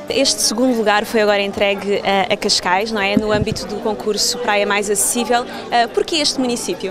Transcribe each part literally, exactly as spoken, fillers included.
Este segundo lugar foi agora entregue a, a Cascais, não é? No âmbito do concurso Praia Mais Acessível. Uh, porquê este município?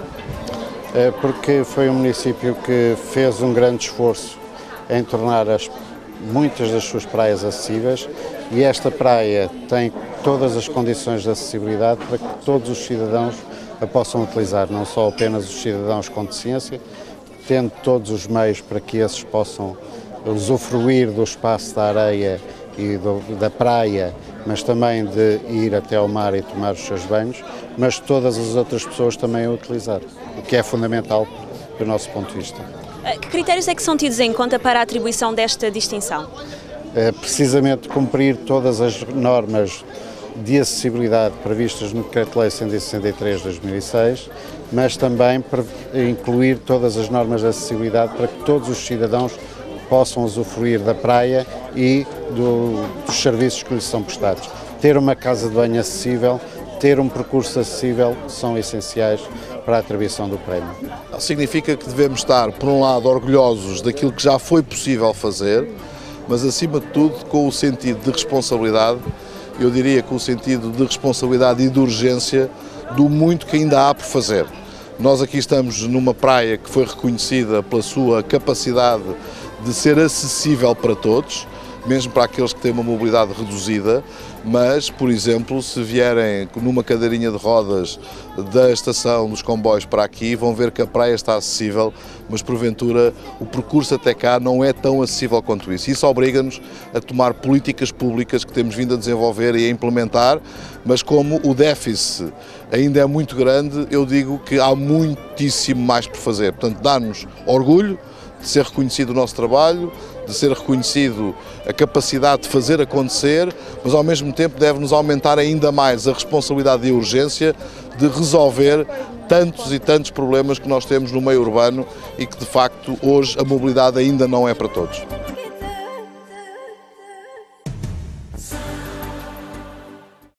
É porque foi um município que fez um grande esforço em tornar as, muitas das suas praias acessíveis, e esta praia tem todas as condições de acessibilidade para que todos os cidadãos a possam utilizar, não só apenas os cidadãos com deficiência, tendo todos os meios para que esses possam usufruir do espaço da areia e do, da praia, mas também de ir até ao mar e tomar os seus banhos, mas todas as outras pessoas também a utilizar, o que é fundamental do nosso ponto de vista. Que critérios é que são tidos em conta para a atribuição desta distinção? É precisamente cumprir todas as normas de acessibilidade previstas no Decreto-Lei cento e sessenta e três de dois mil e seis, mas também incluir todas as normas de acessibilidade para que todos os cidadãos possam usufruir da praia e do, dos serviços que lhes são prestados. Ter uma casa de banho acessível, ter um percurso acessível são essenciais para a atribuição do prémio. Significa que devemos estar, por um lado, orgulhosos daquilo que já foi possível fazer, mas acima de tudo com o sentido de responsabilidade, eu diria com o sentido de responsabilidade e de urgência do muito que ainda há por fazer. Nós aqui estamos numa praia que foi reconhecida pela sua capacidade de ser acessível para todos, mesmo para aqueles que têm uma mobilidade reduzida, mas, por exemplo, se vierem numa cadeirinha de rodas da estação dos comboios para aqui, vão ver que a praia está acessível, mas porventura o percurso até cá não é tão acessível quanto isso. Isso obriga-nos a tomar políticas públicas que temos vindo a desenvolver e a implementar, mas como o déficit ainda é muito grande, eu digo que há muitíssimo mais por fazer. Portanto, dá-nos orgulho de ser reconhecido o nosso trabalho, de ser reconhecido a capacidade de fazer acontecer, mas ao mesmo tempo deve-nos aumentar ainda mais a responsabilidade e a urgência de resolver tantos e tantos problemas que nós temos no meio urbano e que de facto hoje a mobilidade ainda não é para todos.